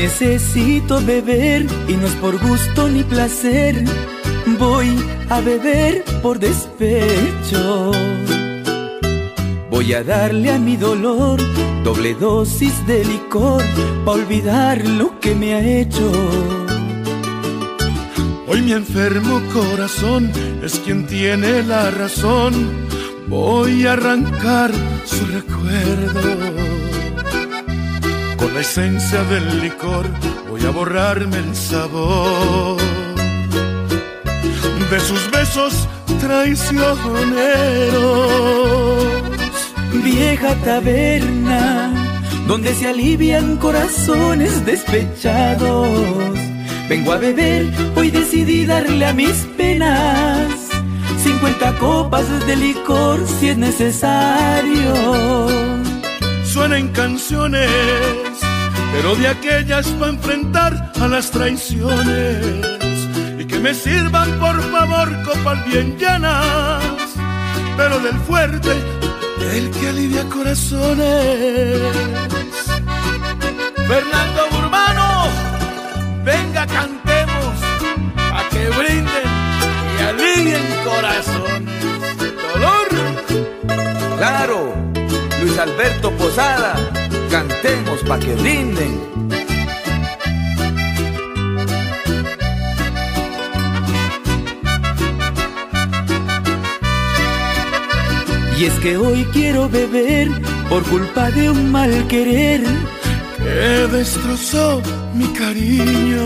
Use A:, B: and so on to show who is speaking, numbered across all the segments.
A: necesito beber y no es por gusto ni placer. Voy a beber por despecho. Voy a darle a mi dolor doble dosis de licor pa' olvidar lo que me ha hecho.
B: Hoy mi enfermo corazón es quien tiene la razón. Voy a arrancar su recuerdo. Con la esencia del licor voy a borrarme el sabor de sus besos traicioneros.
A: Vieja taberna donde se alivian corazones despechados. Vengo a beber, hoy decidí darle a mis penas 50 copas de licor si es necesario.
B: Suenan canciones, pero de aquellas para enfrentar a las traiciones. Y que me sirvan por favor copas bien llenas, pero del fuerte, el que alivia corazones. Fernando Urbano, venga cantemos, pa' que brinden y alivien corazones. Dolor.
C: Claro, Luis Alberto Posada, cantemos pa' que brinden.
A: Y es que hoy quiero beber por culpa de un mal querer
B: que destrozó mi cariño.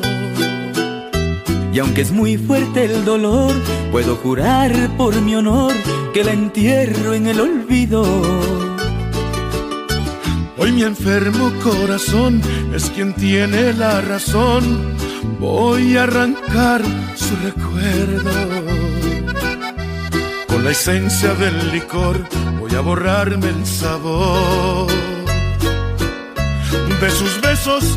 A: Y aunque es muy fuerte el dolor, puedo jurar por mi honor que la entierro en el olvido.
B: Hoy mi enfermo corazón es quien tiene la razón. Voy a arrancar su recuerdo. Con la esencia del licor voy a borrarme el sabor de sus besos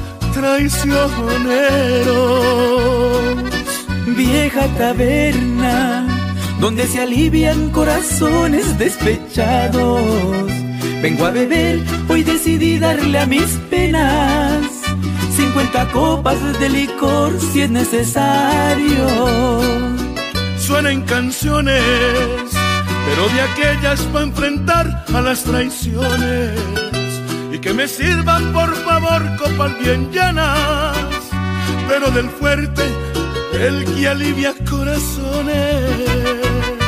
B: traicioneros.
A: Vieja taberna donde se alivian corazones despechados. Vengo a beber, hoy decidí darle a mis penas 50 copas de licor si es necesario.
B: Suenan canciones, pero de aquellas para enfrentar a las traiciones. Y que me sirvan por favor copas bien llenas, pero del fuerte, el que alivia corazones.